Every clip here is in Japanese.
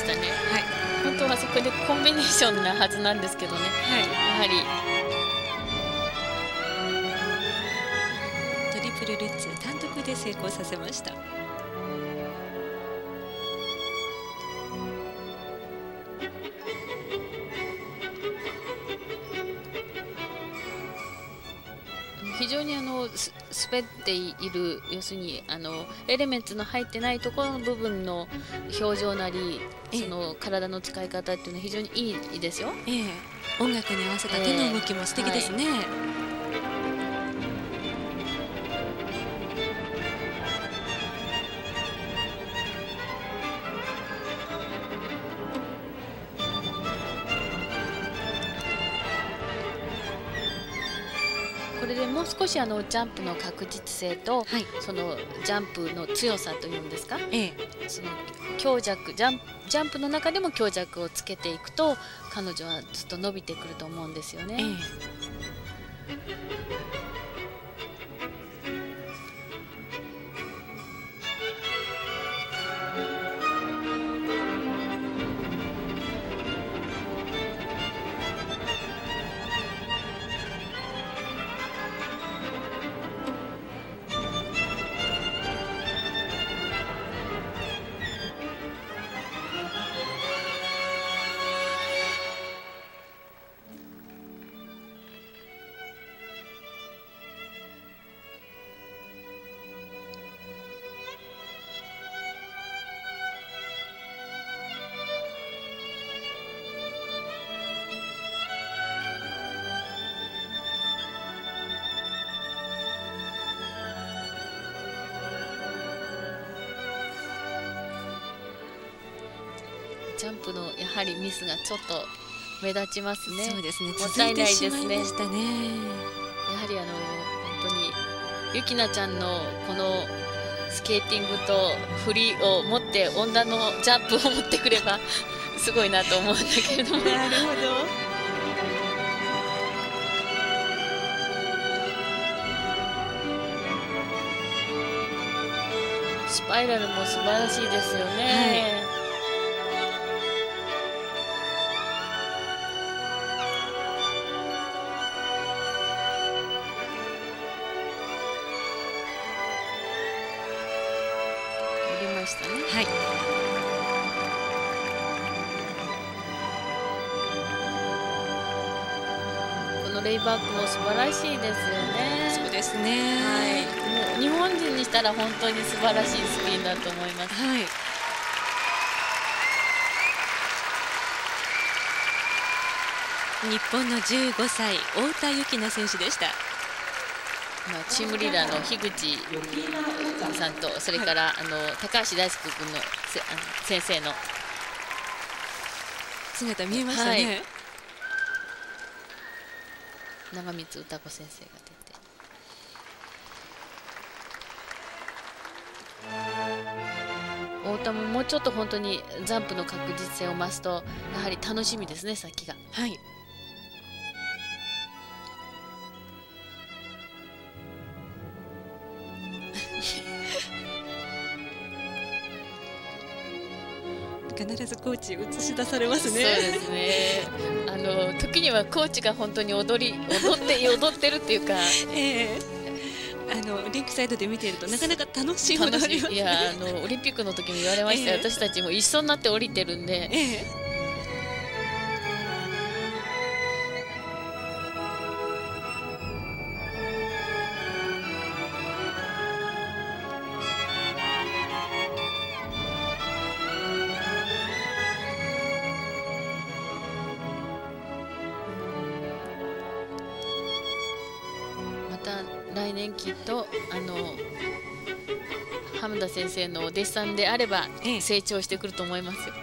したね。 はい、 本当はそこでコンビネーションなはずなんですけどね。 はい、 やはりトリプルルッツ単独で成功させました。 非常に滑っている、要するにエレメンツの入ってないところの部分の表情なり、その体の使い方っていうのは非常にいいですよ。 音楽に合わせた手の動きも素敵ですね。 これでもう少しジャンプの確実性と、 はい、 そのジャンプの強さというんですか、その強弱ジャンプの中でも強弱をつけていくと彼女はずっと伸びてくると思うんですよね。ジャンプのやはりミスがちょっと目立ちますね。 そうですね。 もったいないですね。 続いてしまいましたね。 やはり本当にゆきなちゃんのこのスケーティングと振りを持って温暖のジャンプを持ってくればすごいなと思うんだけれども。 なるほど。 スパイラルも素晴らしいですよね。やりましたね。 はい。 このレイバックも素晴らしいですよね。 そうですね。 はい。もう日本人にしたら本当に素晴らしいスピンだと思います。 はい。日本の15歳太田幸奈選手でした。 チームリーダーの樋口さんと、それから、高橋大輔君の先生の姿見えましたね。 長光歌子先生が出て、太田ももうちょっと本当にジャンプの確実性を増すとやはり楽しみですね、先が。 はい。必ずコーチ映し出されますね。 そうですね。時にはコーチが本当に踊ってるっていうか、 リンクサイドで見ているとなかなか楽しいものありますね。 いやオリンピックの時も言われましたよ。私たちも一緒になって降りてるんで。来年きっと浜田先生のお弟子さんであれば成長してくると思いますよ。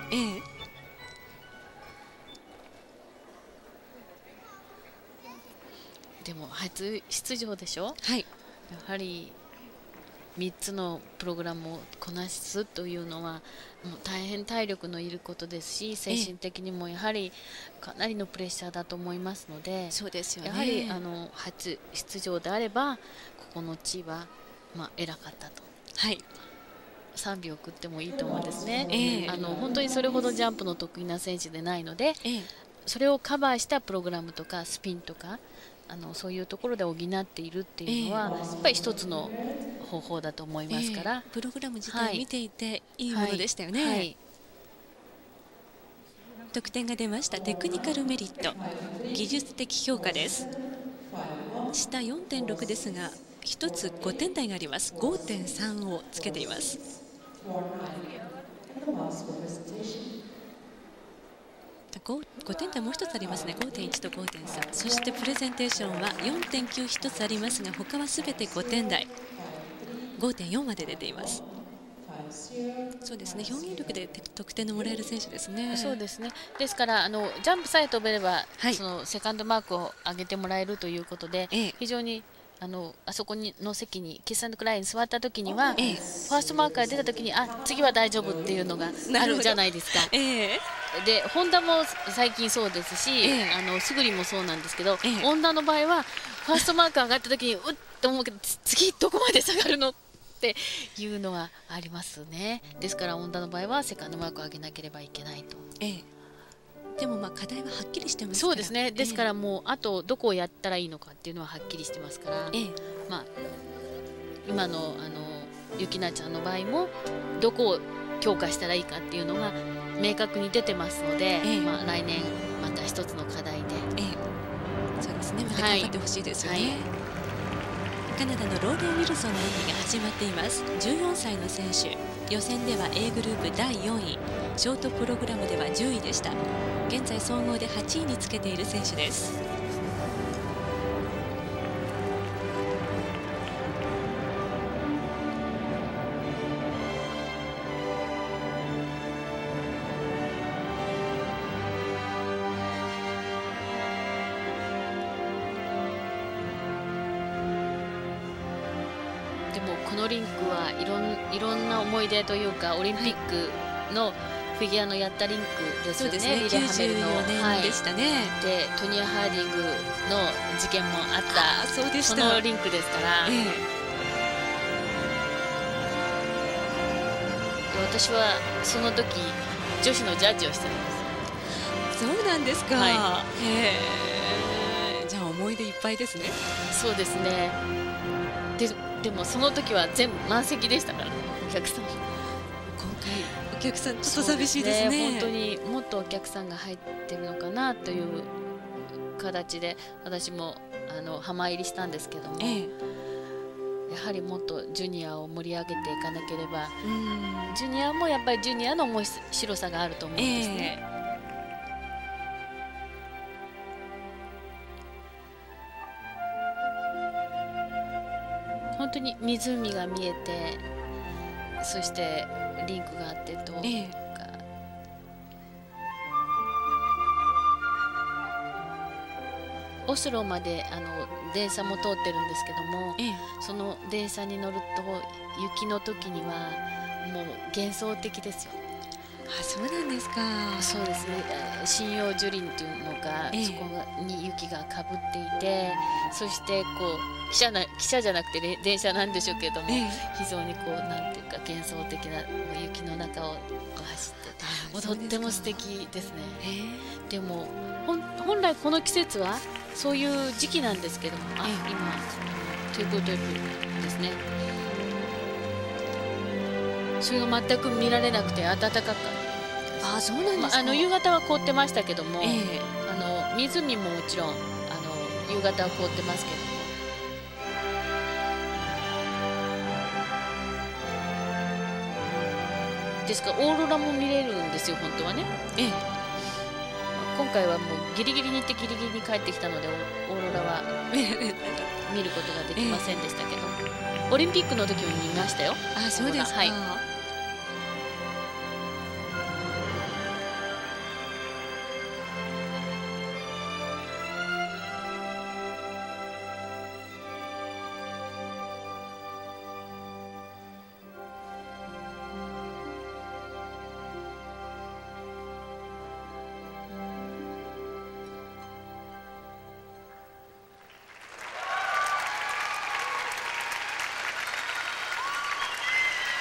でも初出場でしょ。 はい。 やはり3つのプログラムをこなすというのはもう大変体力のいることですし、精神的にもやはりかなりのプレッシャーだと思いますので、 そうですよね。 やはり初出場であればここの地位は偉かったと。 はい。 3秒送ってもいいと思うんですね。本当にそれほどジャンプの得意な選手でないので、それをカバーしたプログラムとかスピンとかそういうところで補っているっていうのは、やっぱり一つの方法だと思いますから、 プログラム自体見ていていいものでしたよね。得点が出ました。テクニカルメリット、技術的評価です。下 4.6 ですが1つ5点台があります。 5.3 をつけています。5点台もう1つありますね。 5.1 と 5.3。 そしてプレゼンテーションは 4.9 1つありますが他はすべて5点台、 5.4 まで出ています。そうですね、表現力で得点のもらえる選手ですね。 そうですね。ですからジャンプさえ飛べれば、そのセカンドマークを上げてもらえるということで、非常にあそこの席にキス&クライに座った時には、ファーストマークが出た時に次は大丈夫っていうのがあるじゃないですか。で本田も最近そうですし、スグリもそうなんですけど、本田の場合はファーストマーク上がった時にうっと思うけど、次どこまで下がるのっていうのはありますね。ですから本田の場合はセカンドマークを上げなければいけないと。 でも課題ははっきりしてますから。 そうですね。ですからもうあとどこをやったらいいのかっていうのははっきりしてますから、今のゆきなちゃんの場合もどこを強化したらいいかっていうのが明確に出てますので、来年また一つの課題で、 そうですね、また頑張ってほしいですよね。カナダのローレン・ウィルソンの演技が始まっています。14歳の選手、予選では A グループ第4位、ショートプログラムでは10位でした。現在総合で8位につけている選手です。 でもこのリンクはいろんな思い出というか、オリンピックのフィギュアのやったリンクですよね。リレーハメルの 94年でしたね。 でトニア・ハーディングの事件もあったそうでした。 そのリンクですから、私はその時女子のジャッジをしてるんです。そうなんですか。じゃあ思い出いっぱいですね。 そうですね。でもその時は全部満席でしたから、お客さん。 お客さんちょっと寂しいですね。 本当にもっとお客さんが入ってるのかなという形で私も浜入りしたんですけども、やはりもっとジュニアを盛り上げていかなければ、ジュニアもやっぱりジュニアの面白さがあると思うんですね。本当に湖が見えて、そしてリンクがあってと、オスロまで電車も通ってるんですけども、その電車に乗ると雪の時にはもう幻想的ですよ。 そうなんですか。 そうですね。針葉樹林というのが、そこに雪がかぶっていて、そして汽車じゃなくて電車なんでしょうけども、非常になんていうか幻想的な雪の中を走ってとっても素敵ですね。でも本来この季節はそういう時期なんですけども、今トゥープですね。それが全く見られなくて暖かかった。 そうなんですか。 夕方は凍ってましたけども、湖ももちろん夕方は凍ってますけども、ですからオーロラも見れるんですよ、本当はね。今回はもうギリギリに行ってギリギリに帰ってきたので、オーロラは見ることができませんでしたけど、オリンピックの時も見ましたよ。 そうですか。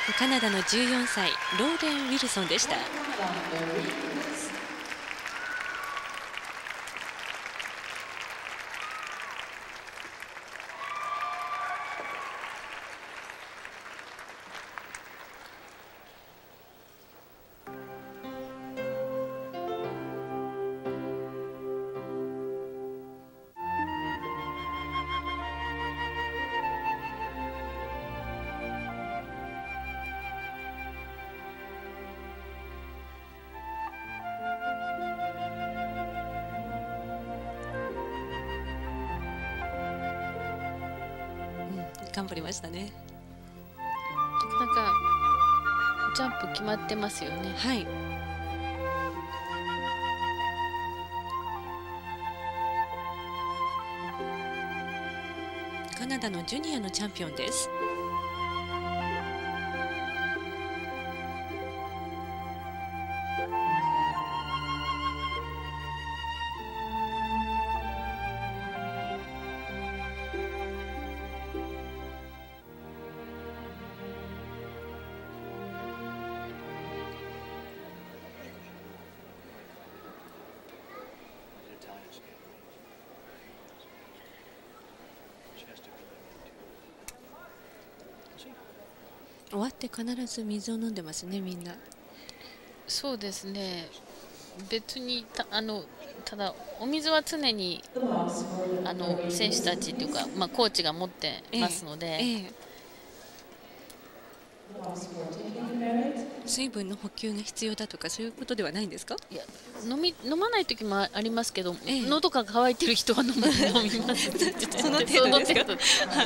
カナダの14歳ローレン・ウィルソンでした。頑張りましたね。 なんかジャンプ決まってますよね。 はい。カナダのジュニアのチャンピオンです。終わって必ず水を飲んでますね、みんな。 そうですね。別にただお水は常に選手たちっていうか、コーチが持ってますので、 水分の補給が必要だとかそういうことではないんですか？ いや、飲まない時もありますけど、喉が渇いてる人は飲みます。 その程度ですか？はい。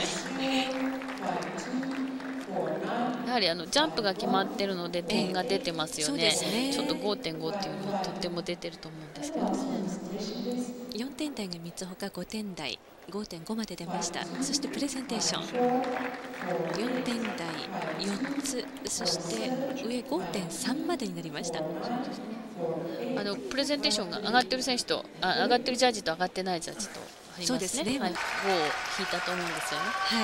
やはりジャンプが決まってるので点が出てますよね。ちょっと 5.5 っていうのはとっても出てると思うんですけど、 4点台が3つほか5点台 5.5 まで出ました。そしてプレゼンテーション4点台4つ、そして上 5.3 までになりました。 プレゼンテーションが上がってる選手と上がってるジャッジと上がってないジャッジとありますね。 そうですね、 はい、5を引いたと思うんですよね。 はい。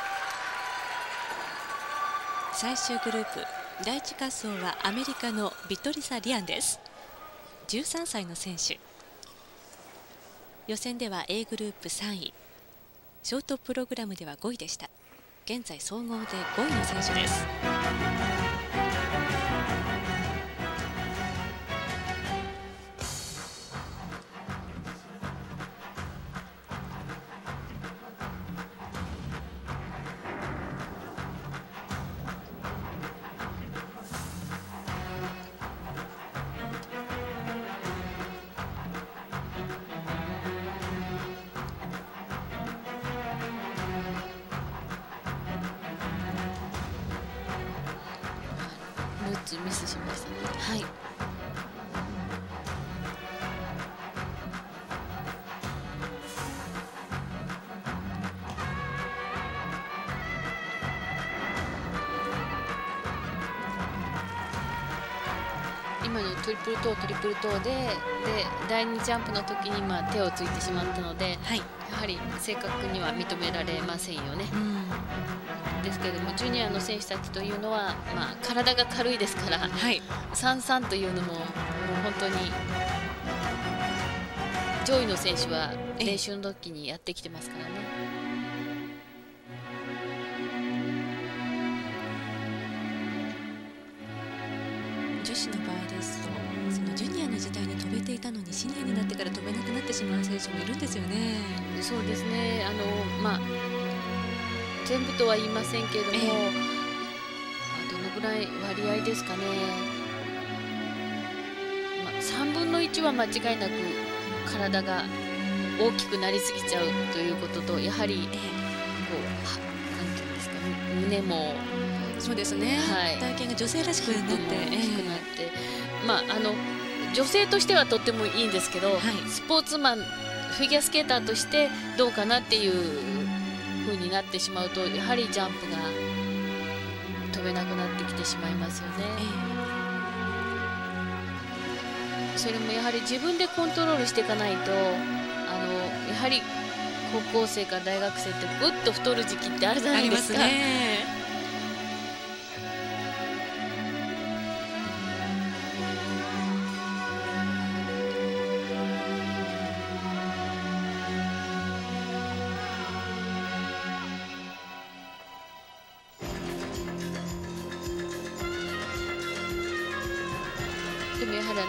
最終グループ第1滑走はアメリカのビトリサ・リアンです。13歳の選手。予選では A グループ3位、ショートプログラムでは5位でした。現在総合で5位の選手です。 ミスしましたね。 はい。 今のトリプルトーで第2ジャンプの時に手をついてしまったので、 はい、 やはり正確には認められませんよね。ですけれども、ジュニアの選手たちというのは、体が軽いですから、 はい、 3-3というのも本当に上位の選手は練習の時にやってきてますからね。 女子の場合ですと、そのジュニアの時代に飛べていたのにシニアになってから飛べなくなってしまう選手もいるんですよね。 そうですね。全部とは言いませんけれども、どのぐらい割合ですかね。3分の1は間違いなく体が大きくなりすぎちゃうということと、やはりなんていうんですか、胸もそうですね、はい、体型が女性らしくなって大きくなって、女性としてはとってもいいんですけど、はい、スポーツマンフィギュアスケーターとしてどうかなっていう風になってしまうと、やはりジャンプが飛べなくなってきてしまいますよね。それもやはり自分でコントロールしていかないと、やはり高校生から大学生ってぐっと太る時期ってあるじゃないですか。 はり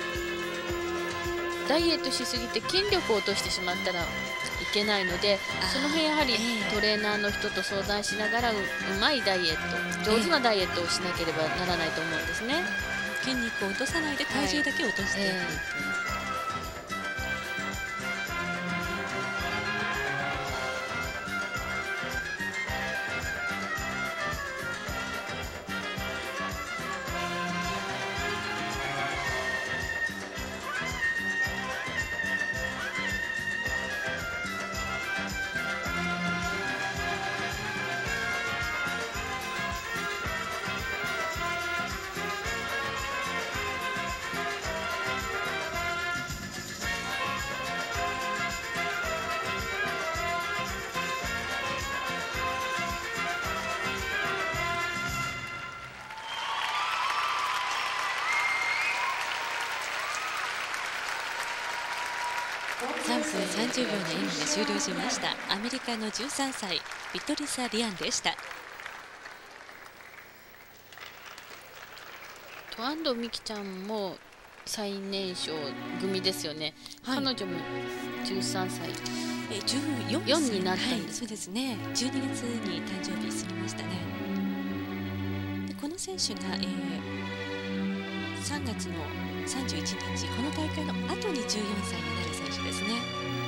ダイエットしすぎて筋力を落としてしまったらいけないので、その辺やはりトレーナーの人と相談しながらうまいダイエット、上手なダイエットをしなければならないと思うんですね。 筋肉を落とさないで体重だけ落としていく、3分30秒の演技が終了しました。アメリカの13歳ビトリサ・リアンでした。 安藤美希ちゃんも最年少組ですよね、はい、彼女も13歳 14 になったんです、 はい、そうですね。12月に誕生日過ぎましたね。でこの選手が、3月の31日この大会の後に14歳になる選手ですね。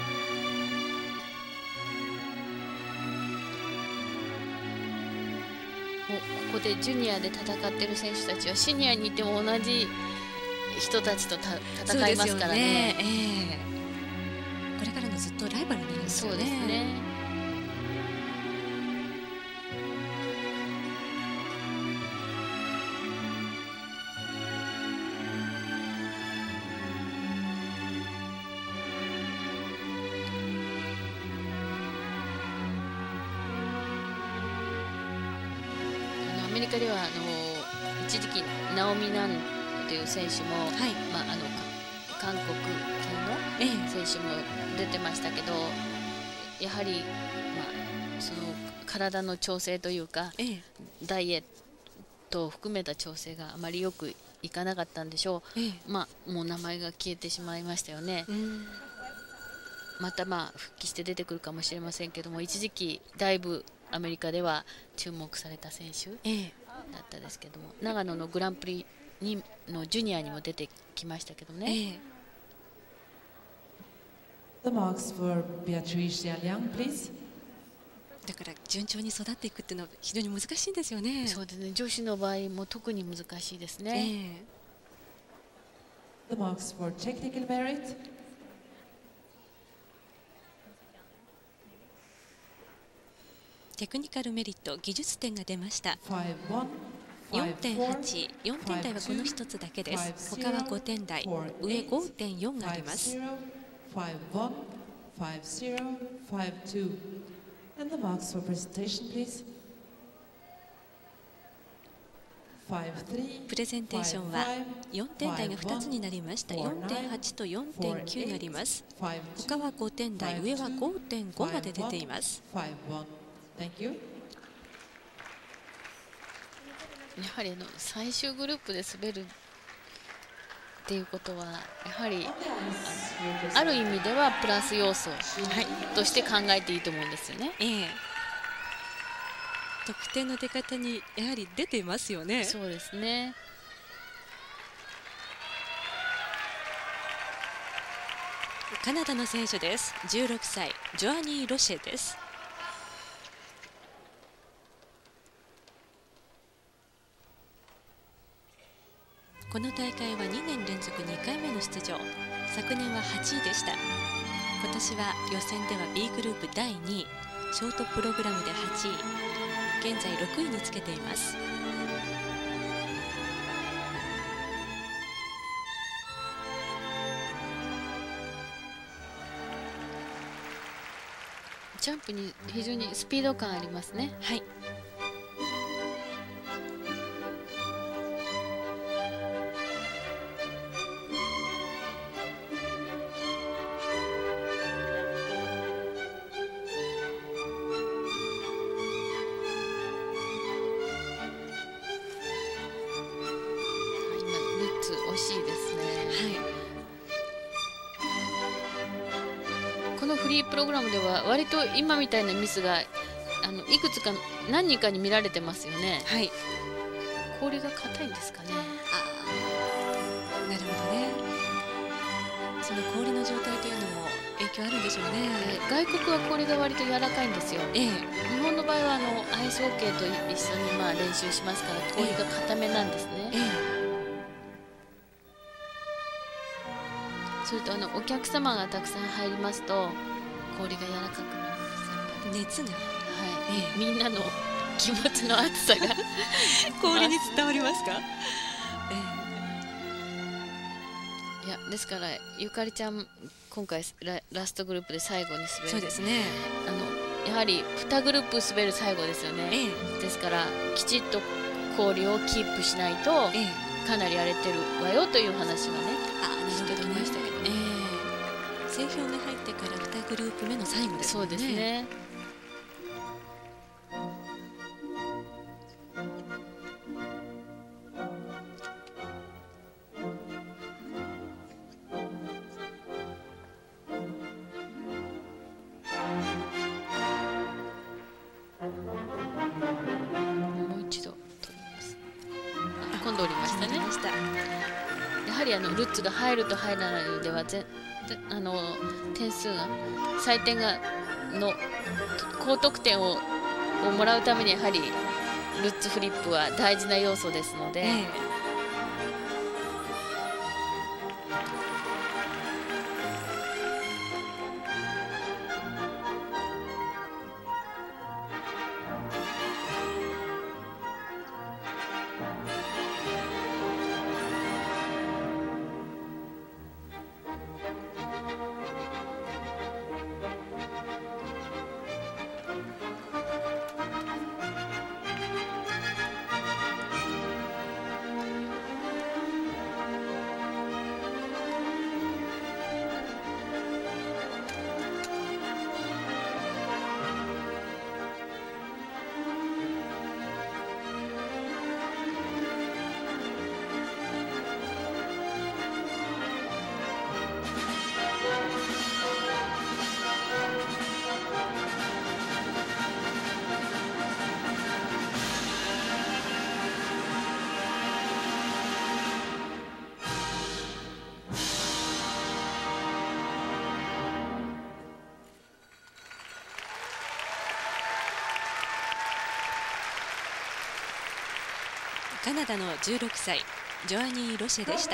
もうここでジュニアで戦っている選手たちはシニアにいても同じ人たちと戦いますからね。 これからのずっとライバルになるんですよね。 そうですね。アメリカでは一時期ナオミ・ナンという選手も、はい、韓国系の選手も出てましたけど、やはり、その体の調整というか、ダイエットを含めた調整があまりよくいかなかったんでしょう。もう名前が消えてしまいましたよね。また復帰して出てくるかもしれませんけども、一時期だいぶアメリカでは注目された選手だったですけども、長野のグランプリのジュニアにも出てきましたけどね。 だから順調に育っていくっていうのは非常に難しいんですよね。 そうですね。女子の場合も特に難しいですね。 テクニカルメリット、技術点が出ました。4.8、4点台はこの1つだけです。他は5点台、上 5.4 があります。プレゼンテーションは4点台が2つになりました。4.8 と 4.9 があります。他は5点台、上は 5.5 まで出ています。 やはり最終グループで滑るっていうことは、やはりある意味ではプラス要素として考えていいと思うんですよね。 得点の出方にやはり出ていますよね。 そうですね。 カナダの選手です。16歳ジョアニー・ロシェです。この大会は2年連続2回目の出場。昨年は8位でした。今年は予選では B グループ第2位、ショートプログラムで8位、現在6位につけています。 ジャンプに非常にスピード感ありますね。 はい。 押欲しいですね。 はい。 このフリープログラムでは割と今みたいなミスがいくつか何人かに見られてますよね。 はい。 氷が硬いんですかね。 なるほどね。その氷の状態というのも影響あるんでしょうね。 外国は氷が割と柔らかいんですよ。日本の場合はアイスホッケーと一緒に練習しますから氷が硬めなんですね。それとお客様がたくさん入りますと氷が柔らかくなるんですよ。 熱が、 はい、みんなの気持ちの熱さが氷に伝わりますか？ いやですからゆかりちゃん今回ラストグループで最後に滑る。 そうですね。 やはり2グループ滑る最後ですよね。ですからきちっと氷をキープしないと、かなり荒れてるわよという話はねしてきましたけどね。 整氷が入ってから2グループ目の最後ですね。 そうですね。ルッツが入ると入らないのでは点数が採点が高得点をもらうためにやはりルッツフリップは大事な要素ですので、 カナダの16歳ジョアニー・ロシェでした。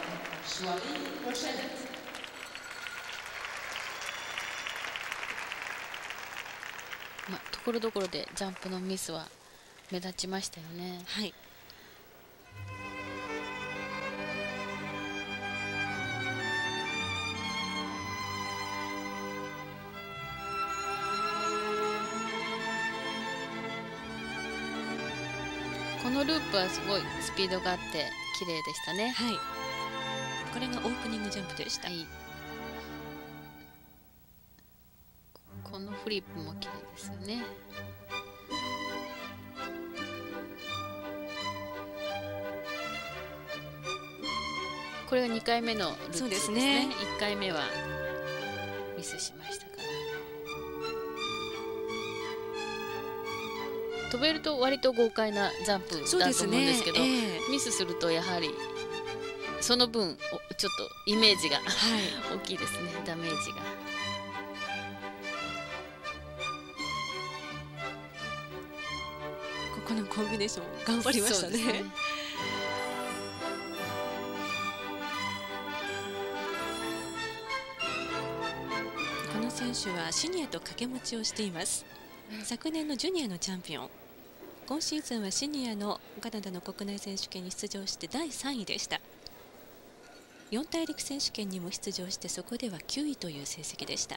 ところどころでジャンプのミスは目立ちましたよね。 はい。 このループはすごいスピードがあって綺麗でしたね。 はい。これがオープニングジャンプでした。 はい、このフリップも綺麗ですよね。これが2回目のループですね。1回目はミスしましたから。飛べると割と豪快なジャンプだと思うんですけど、ミスするとやはりその分ちょっとイメージが、大きいですね、ダメージが。 ここのコンビネーション頑張りましたね。この選手はシニアと掛け持ちをしています。昨年のジュニアのチャンピオン、今シーズンはシニアのカナダの国内選手権に出場して第3位でした。4大陸選手権にも出場してそこでは9位という成績でした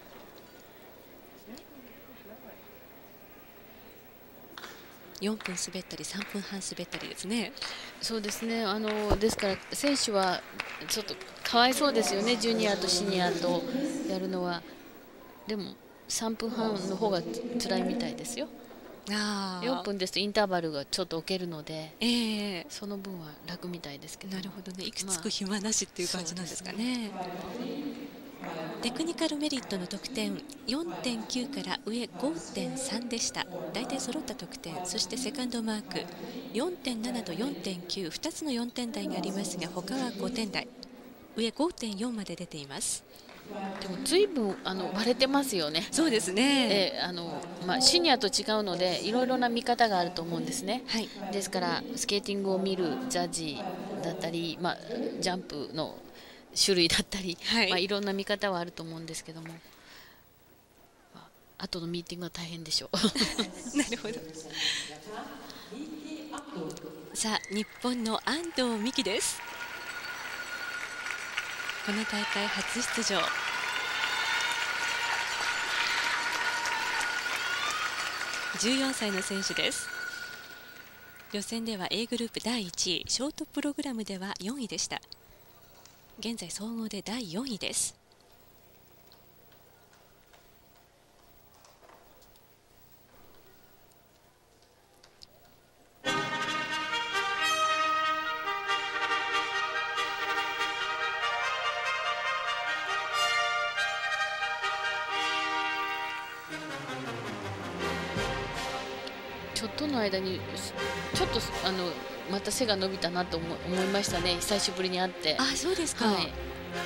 。4分滑ったり3分半滑ったりですね。 そうですね。ですから選手はちょっとかわいそうですよね、ジュニアとシニアとやるのは。でも3分半の方が辛いみたいですよ。 4分ですとインターバルがちょっと置けるので、その分は楽みたいですけど。 なるほどね。いくつく暇なしっていう感じなんですかね。テクニカルメリットの得点 4.9 から上 5.3 でした。大体揃った得点。そしてセカンドマーク 4.7 と 4.9、 2つの4点台がありますが、他は5点台、上 5.4 まで出ています。 でも随分割れてますよね。 そうですね。 シニアと違うのでいろいろな見方があると思うんですね。 はい、 ですからスケーティングを見るジャッジだったり、ジャンプの種類だったり、いろんな見方はあると思うんですけども、後のミーティングは大変でしょう。 なるほど。さあ、日本の安藤美希です。この大会初出場。14歳の選手です。予選では A グループ第1位、ショートプログラムでは4位でした。現在総合で第4位です。 ちょっとの間にちょっとまた背が伸びたなと思いましたね。久しぶりに会って。 あ、そうですか。はい、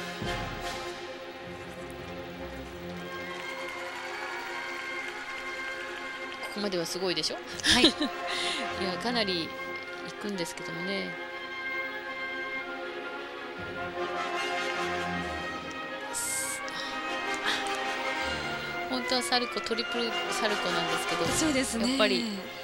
ここまではすごいでしょ。 はい。いや、かなりいくんですけどもね。本当はサルコ、トリプルサルコなんですけど、 そうですね、 やっぱり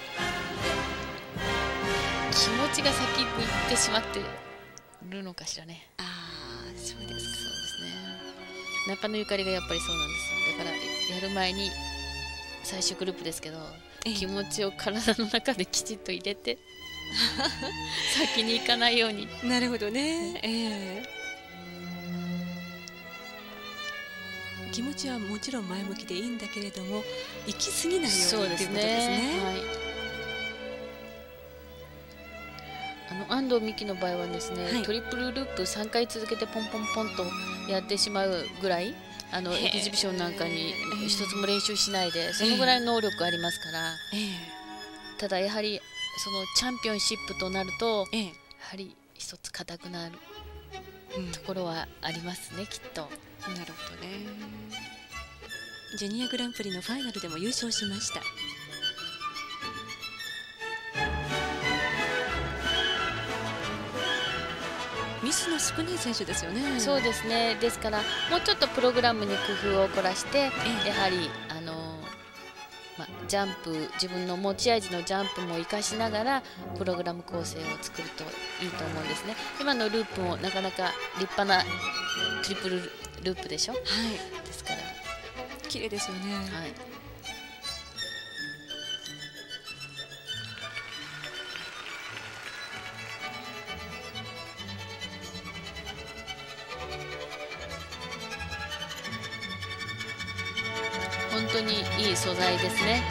気持ちが先に行ってしまってるのかしらね。 そうですか。そうですね。中野ゆかりがやっぱりそうなんですよ。だからやる前に最終グループですけど、気持ちを体の中できちっと入れて先に行かないように。 なるほどね。気持ちはもちろん前向きでいいんだけれども、行き過ぎないようにということですね。 安藤美希の場合はですね、トリプルループ3回続けてポンポンポンとやってしまうぐらい、エキシビションなんかに一つも練習しないで、そのぐらいの能力ありますから、ただやはりそのチャンピオンシップとなると、やはり一つ硬くなるところはありますね、きっと。 なるほどね。ジュニアグランプリのファイナルでも優勝しました。ミスの少ない選手ですよね。 そうですね。ですからもうちょっとプログラムに工夫を凝らして、やはりジャンプ、自分の持ち味のジャンプも生かしながらプログラム構成を作るといいと思うんですね。今のループもなかなか立派なトリプルループでしょ。ですから綺麗ですよね。 本当にいい素材ですね。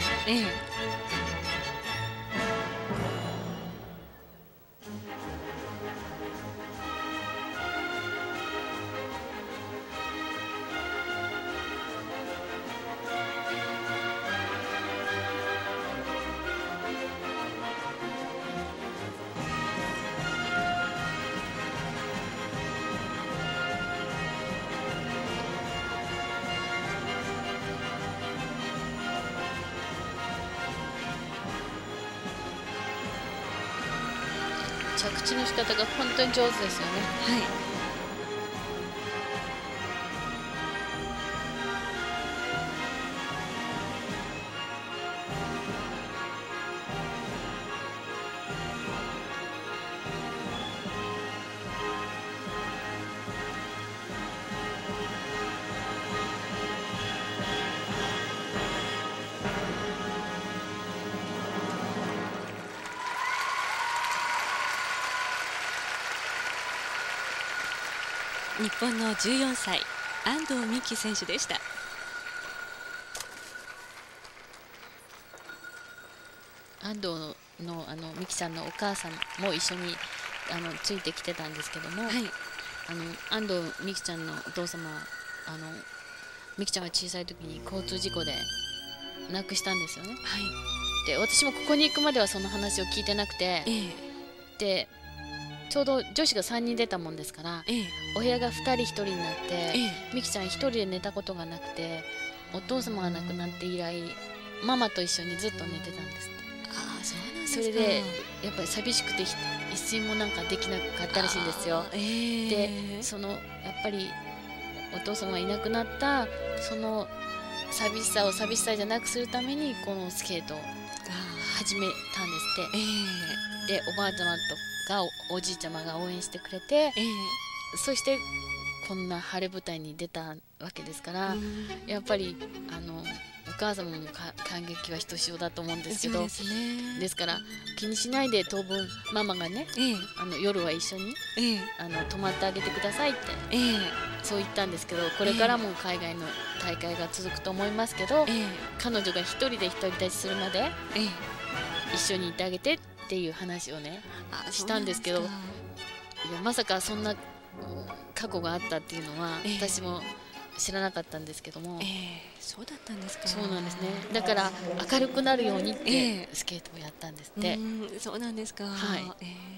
着地の仕方が本当に上手ですよね。 日本の14歳安藤美希選手でした。 安藤の美希ちゃんのお母さんも一緒についてきてたんですけども、 はい、 安藤美希ちゃんのお父様は美希ちゃんが小さい時に交通事故で亡くしたんですよね。 はい、 で私もここに行くまではその話を聞いてなくて、でちょうど女子が3人出たもんですから、お部屋が2人1人になって、美希ちゃん1人で寝たことがなくて、お父様が亡くなって以来ママと一緒にずっと寝てたんですって。 そうなんですか。 それでやっぱり寂しくて一睡もなんかできなかったらしいんですよ。でやっぱりお父様がいなくなったその寂しさを寂しさじゃなくするためにこのスケートを始めたんですって。でおばあちゃまとか おじいちゃまが応援してくれて、そしてこんな晴れ舞台に出たわけですから、やっぱりお母様も感激はひとしおだと思うんですけど、ですから気にしないで当分ママがね、夜は一緒に、泊まってあげてくださいって、そう言ったんですけど、これからも海外の大会が続くと思いますけど、彼女が一人で独り立ちするまで、一緒にいてあげてっていう話をねしたんですけど、いやまさかそんな過去があったっていうのは、私も知らなかったんですけども、 そうだったんですか。 そうなんですね。だから明るくなるようにってスケートをやったんですって。 そうなんですか。 はい。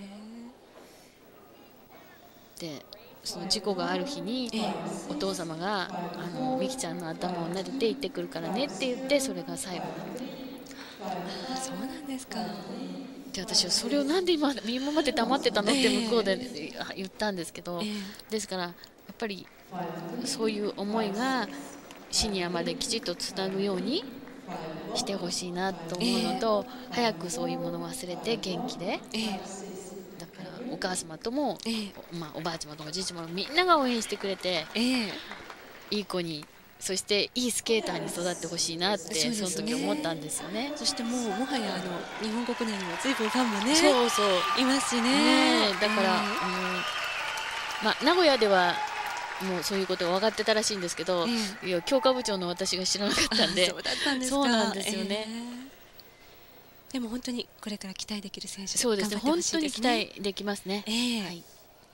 でその事故がある日に、お父様が美希ちゃんの頭を撫でて行ってくるからねって言って、それが最後なんで。 そうなんですか。 で私はそれをなんで今まで黙ってたのって向こうで言ったんですけど、ですからやっぱりそういう思いがシニアまできちっとつなぐようにしてほしいなと思うのと、早くそういうものを忘れて元気で、だからお母様とも、おばあちゃまともおじいちゃまもみんなが応援してくれて、いい子に、そしていいスケーターに育ってほしいなって、その時思ったんですよね。 そしてもはや日本国内にも随分ファンもね、 そうそういますしね。 だから、名古屋ではもうそういうことが分かってたらしいんですけど、いや教科部長の私が知らなかったんで。 そうだったんですか。 そうなんですよね。 でも本当にこれから期待できる選手で、 そうですね、本当に期待できますね。はい。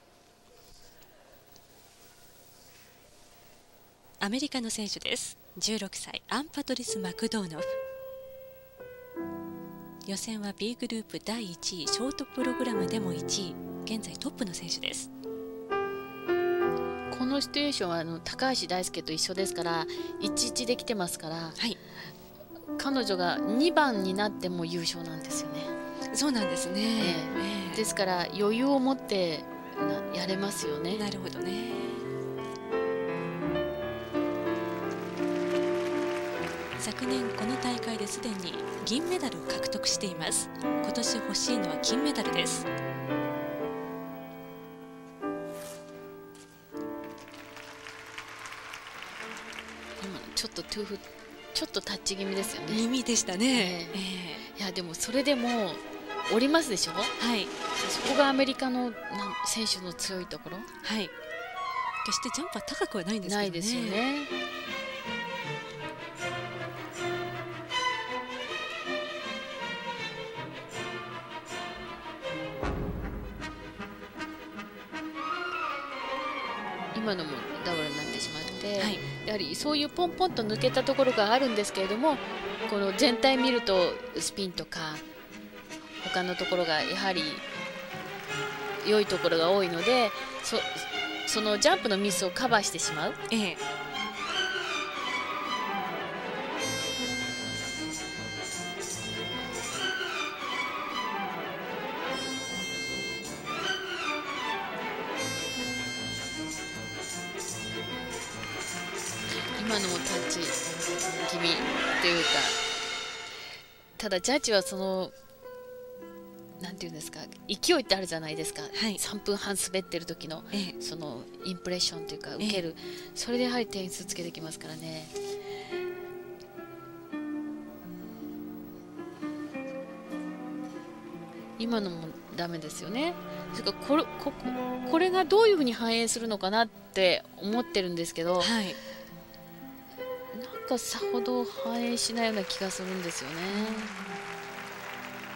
アメリカの選手です。16歳アンパトリス・マクドーノフ。予選は B グループ第1位、ショートプログラムでも1位、現在トップの選手です。 このシチュエーションは高橋大輔と一緒ですから、1-1できてますから、彼女が2番になっても優勝なんですよね。 そうなんですね。 ですから余裕を持ってやれますよね。 なるほどね。昨年この大会ですでに銀メダルを獲得しています。今年欲しいのは金メダルです。 今ちょっとトゥーフちょっとタッチ気味ですよね。 耳でしたね。 いやでもそれでも降りますでしょ。はい。そこがアメリカの選手の強いところ。 はい。決してジャンプは高くはないんですけどね。 ないですよね。今のもダブルになってしまって、やはりそういうポンポンと抜けたところがあるんですけれども、この全体見るとスピンとか他のところがやはり良いところが多いので、そのジャンプのミスをカバーしてしまう。今のもタッチ気味というか、ただジャッジはなんていうんですか、勢いってあるじゃないですか。3分半滑ってる時のそのインプレッションというか受ける、それでやはり点数つけてきますからね。今のもダメですよね。それからこれがどういうふうに反映するのかなって思ってるんですけど、なんかさほど反映しないような気がするんですよね。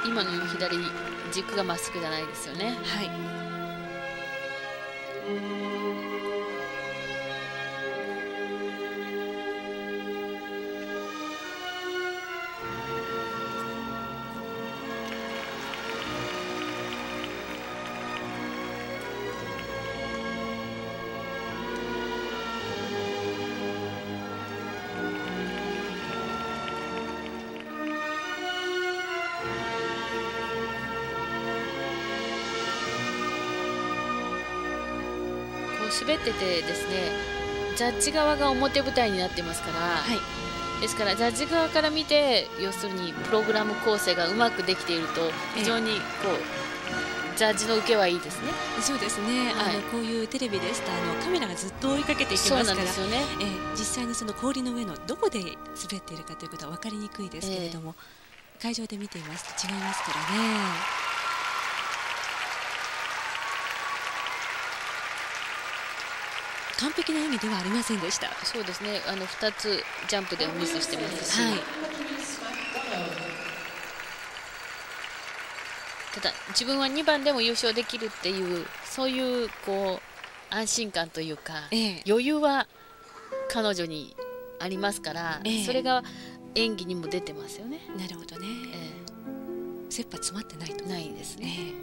今の左軸がまっすぐじゃないですよね。 はい。 滑っててですね、ジャッジ側が表舞台になってますから、はい、ですからジャッジ側から見て、要するにプログラム構成がうまくできていると非常にこうジャッジの受けはいいですね。 そうですね、はい、こういうテレビですとカメラがずっと追いかけていきますから、実際にその氷の上のどこで滑っているかということは分かりにくいですけれども、会場で見ていますと違いますからね。完璧な演技ではありませんでした。 そうですね、2つジャンプでミスしてますし、はい、ただ自分は2番でも優勝できるっていうそういうこう安心感というか、余裕は彼女にありますから、それが演技にも出てますよね。 なるほどね、切羽詰まってないと。 ないですね。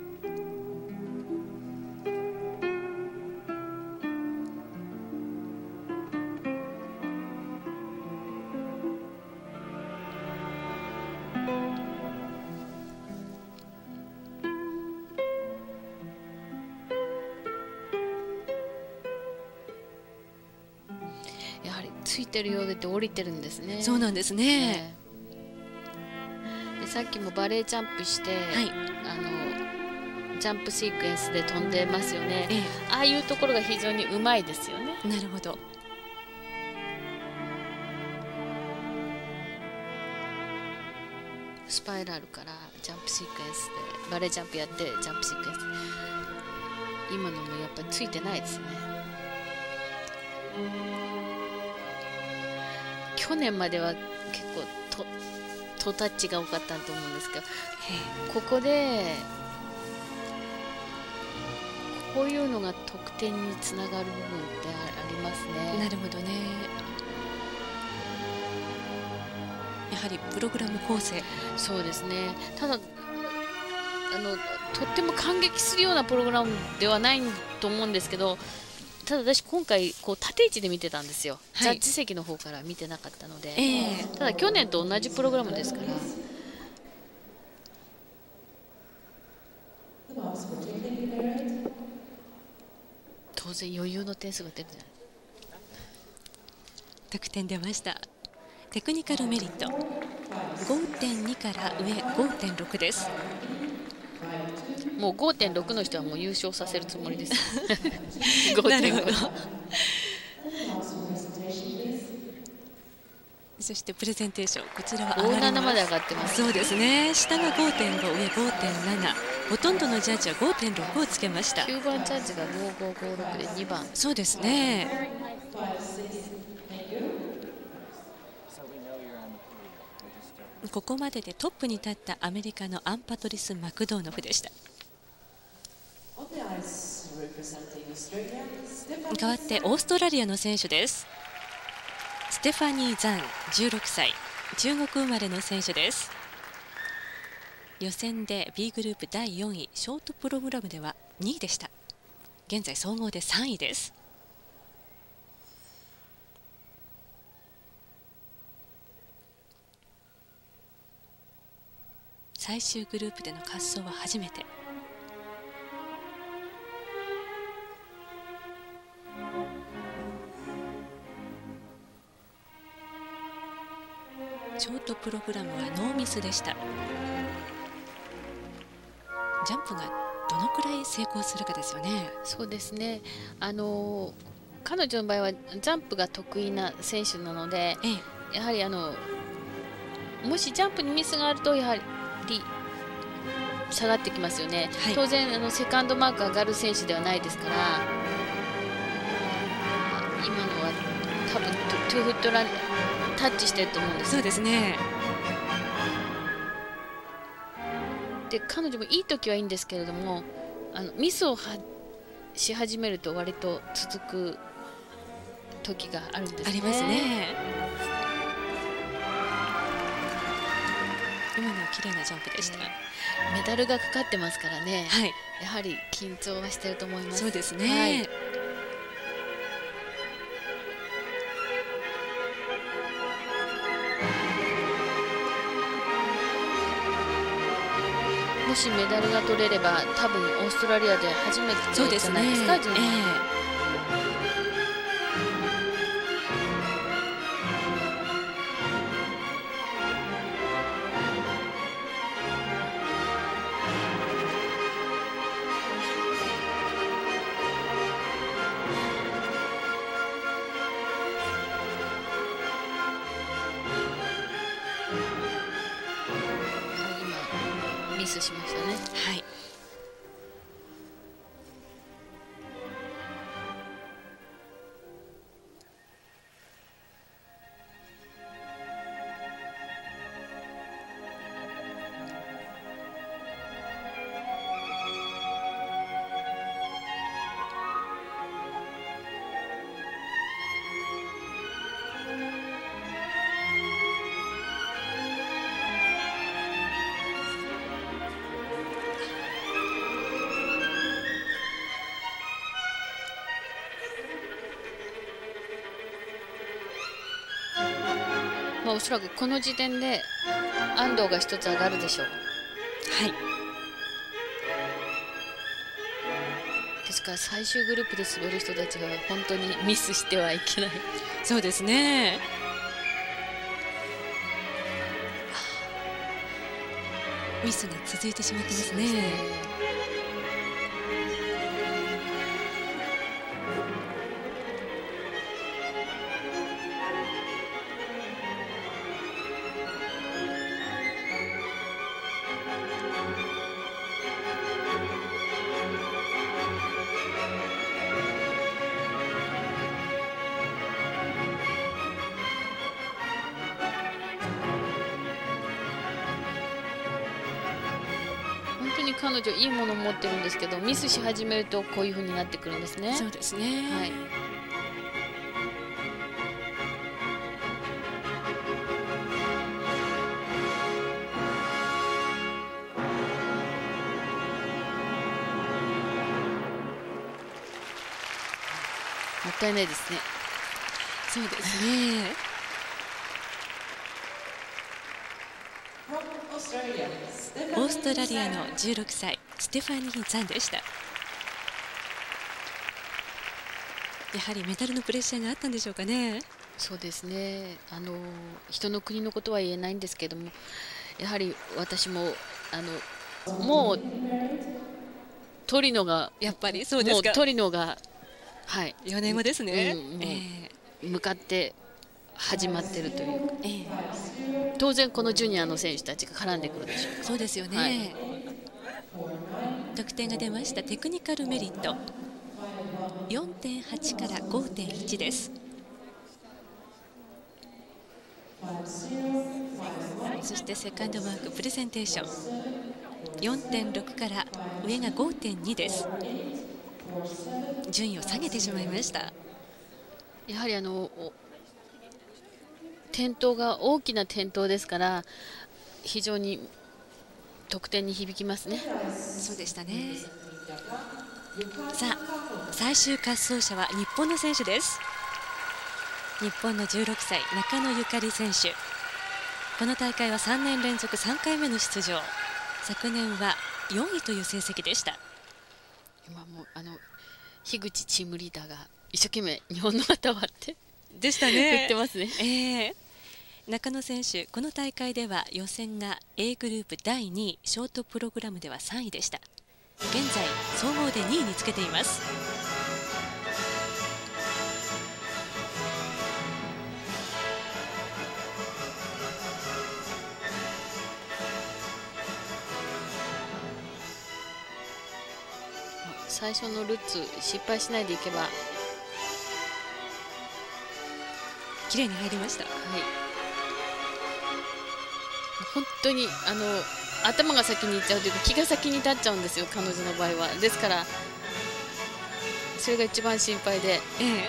やはりついてるようで降りてるんですね。 そうなんですね。 でさっきもバレージャンプして、はい、ジャンプシークエンスで飛んでますよね。ああいうところが非常にうまいですよね。 なるほど。 スパイラルからジャンプシークエンスでバレージャンプやってジャンプシークエンス、今のもやっぱりついてないですよね。去年までは結構トタッチが多かったと思うんですが、ここでこういうのが得点につながる部分ってありますね。 なるほどね。やはりプログラム構成。 そうですね。ただとっても感激するようなプログラムではないと思うんですけど、ただ私今回こう縦位置で見てたんですよ、はい、ジャッジ席の方から見てなかったので、ただ去年と同じプログラムですから、当然余裕の点数が出るじゃない。 得点出ました。テクニカルメリット 5.2 から上 5.6 です。 もう 5.6 の人はもう優勝させるつもりです。 なるほど。そしてプレゼンテーション、こちらは上がります。 5.7まで上がってます。 そうですね。下が 5.5、上 5.7。ほとんどのジャッジは 5.6 をつけました。 9番ジャッジが5556で2番。 そうですね。ここまででトップに立ったアメリカのアン・パトリス・マクドーノフでした。代わってオーストラリアの選手です。ステファニー・ザン、16歳、中国生まれの選手です。予選で B グループ第4位、ショートプログラムでは2位でした。現在総合で3位です。最終グループでの滑走は初めて。ショートプログラムはノーミスでした。ジャンプがどのくらい成功するかですよね。 そうですね。彼女の場合はジャンプが得意な選手なので、やはりもしジャンプにミスがあるとやはり下がってきますよね。はい、当然セカンドマーク上がる選手ではないですから、今のは多分トゥーフットランタッチしてると思うんです。 そうですね。 で彼女もいい時はいいんですけれども、ミスをし始めると割と続く時があるんですね。 ありますね。今のは綺麗なジャンプでした。 メダルがかかってますからね、 はい、 やはり緊張はしてると思います。 そうですね、 はい、もしメダルが取れれば多分オーストラリアで初めてじゃないですか、ジュニア。ミスしましたね。 はい。 おそらくこの時点で安藤が一つ上がるでしょう。 はい。 ですから最終グループで滑る人たちは本当にミスしてはいけない。 そうですね。ミスが続いてしまってますね。 彼女いいものを持ってるんですけど、ミスし始めるとこういう風になってくるんですね。 そうですね。 はい。もったいないですね。 そうですね。オーストラリアの16歳ステファニー・ザンでした。やはりメダルのプレッシャーがあったんでしょうかね。 そうですね。人の国のことは言えないんですけども、やはり私ももうトリノがやっぱりそうですか。 もうトリノがはい 4年後ですね。 向かって始まっているというか、当然このジュニアの選手たちが絡んでくるでしょう。 そうですよね。はい、得点が出ました。テクニカルメリット 4.8 から 5.1 です。そしてセカンドマークプレゼンテーション 4.6 から上が 5.2 です。順位を下げてしまいました。 やはり転倒が大きな転倒ですから非常に得点に響きますね。 そうでしたね。さあ最終滑走者は日本の選手です。日本の16歳中野ゆかり選手、この大会は3年連続3回目の出場。昨年は4位という成績でした。 今も樋口チームリーダーが一生懸命日本の旗を割ってでしたね。 言ってますね。 中野選手、この大会では予選が A グループ第2位、ショートプログラムでは3位でした。現在総合で2位につけています。 最初のルッツ失敗しないでいけば綺麗に入りました。 はい、本当に頭が先に行っちゃうというか気が先に立っちゃうんですよ、彼女の場合は。ですからそれが一番心配で、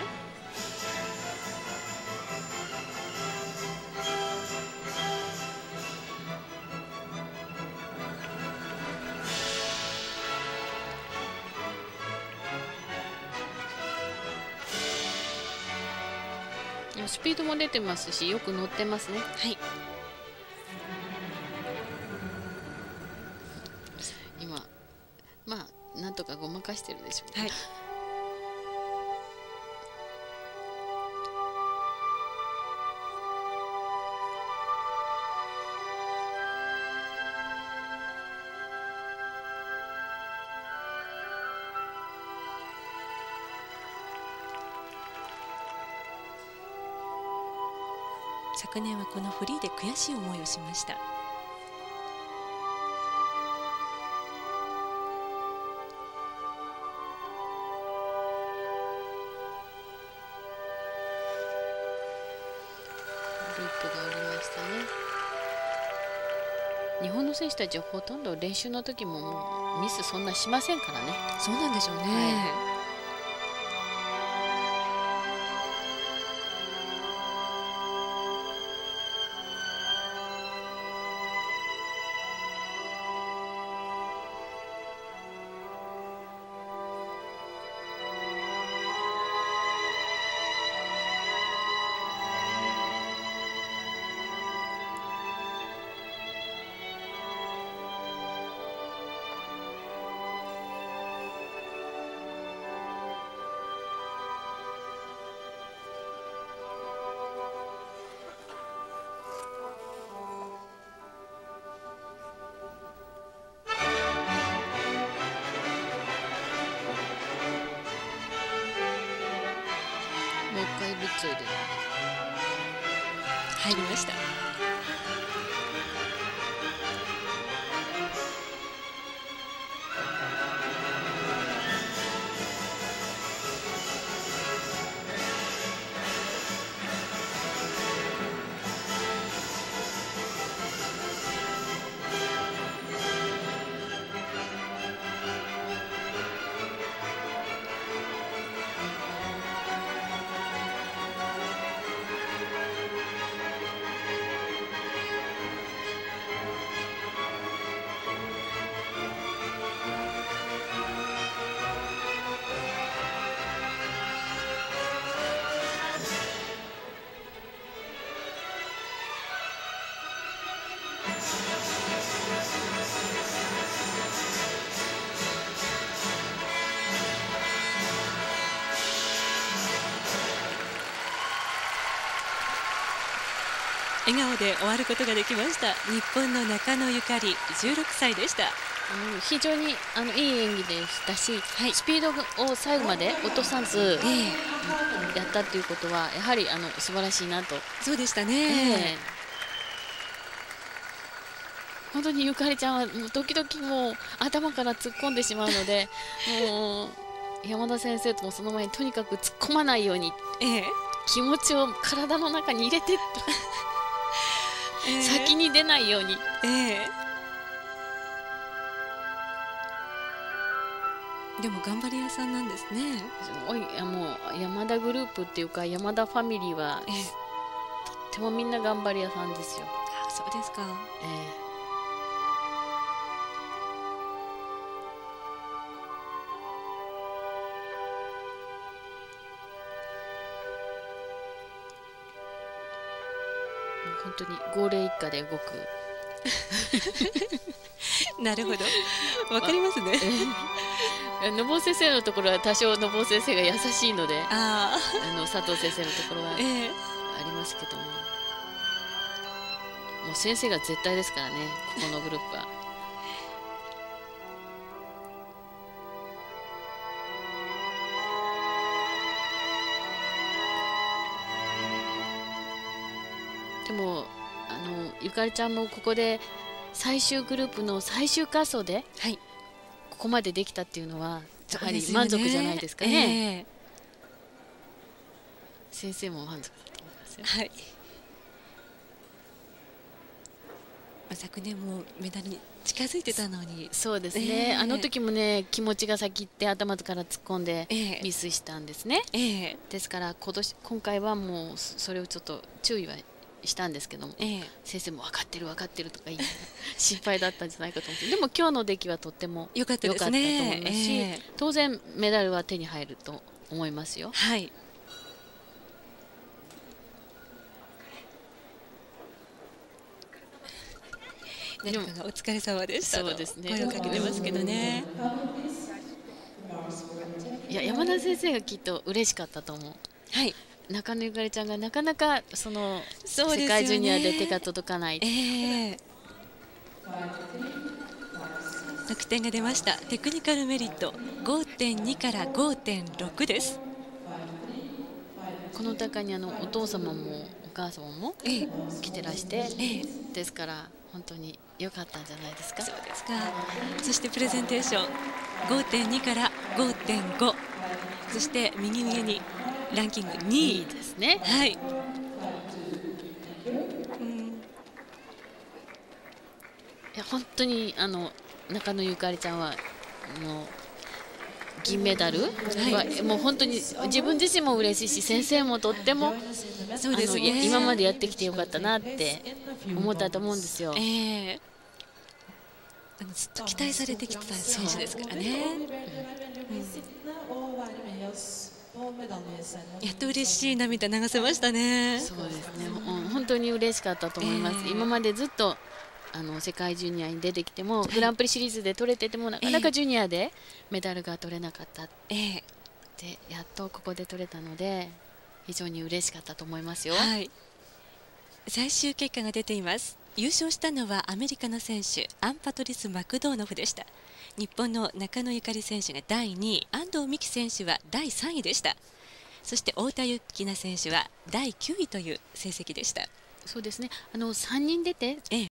スピードも出てますしよく乗ってますね。 はい、 今まあなんとかごまかしてるでしょう、ね。はい、 昨年はこのフリーで悔しい思いをしました。 ループが降りましたね。日本の選手たちはほとんど練習の時ももうミスそんなしませんからね。 そうなんでしょうね。はい、 もう一回B2で入りました。笑顔で終わることができました。日本の中野ゆかり16歳でした。 非常にいい演技でしたし、はい、スピードを最後まで落とさず、やったということはやはり素晴らしいなと。 そうでしたね。 本当にゆかりちゃんはもう時々もう頭から突っ込んでしまうのでもう山田先生ともその前にとにかく突っ込まないように、気持ちを体の中に入れて先に出ないように。 でも頑張り屋さんなんですね。 もう山田グループっていうか山田ファミリーは、とってもみんな頑張り屋さんですよ。 あ、そうですか。 本当に号令一家で動くなるほど、わかりますね。 のぼう先生のところは多少のぼう先生が優しいので、佐藤先生のところはありますけども、もう先生が絶対ですからね、ここのグループは。でもゆかりちゃんもここで最終グループの最終滑走で、ここまでできたっていうのはやはり満足じゃないですかね。先生も満足だと思いますよ。 昨年もメダルに近づいてたのに。 そうですね、あの時もね気持ちが先って頭から突っ込んでミスしたんですね、ですから今回はもうそれをちょっと注意はしたんですけども、先生も分かってる分かってるとか言い心配だったんじゃないかと思って、でも今日の出来はとっても良かったと思いますし、当然メダルは手に入ると思いますよ。 はい。誰かがお疲れ様でしたと声をかけてますけどね。 いや、山田先生がきっと嬉しかったと思う。 はい。 中野ゆかりちゃんがなかなか世界ジュニアで手が届かない。 得点が出ました。テクニカルメリット 5.2 から 5.6 です。 この大会にお父様もお母様も来てらして、ですから本当に良かったんじゃないですか。 そうですか。そしてプレゼンテーション 5.2 から 5.5、 そして右上にランキング2位ですね。 はい。 いや本当に中野ゆかりちゃんは銀メダルはもう本当に自分自身も嬉しいし、先生もとっても今までやってきてよかったなって思ったと思うんですよ。 ずっと期待されてきた選手ですからね。やっと嬉しい涙流せましたね。 そうですね、本当に嬉しかったと思います。今までずっと世界ジュニアに出てきても、グランプリシリーズで取れててもなかなかジュニアでメダルが取れなかった、でやっとここで取れたので非常に嬉しかったと思いますよ。 はい、最終結果が出ています。優勝したのはアメリカの選手アン・パトリス・マクドーノフでした。日本の中野ゆかり選手が第2位、安藤美希選手は第3位でした。そして太田幸奈選手は第9位という成績でした。 そうですね、3人出て、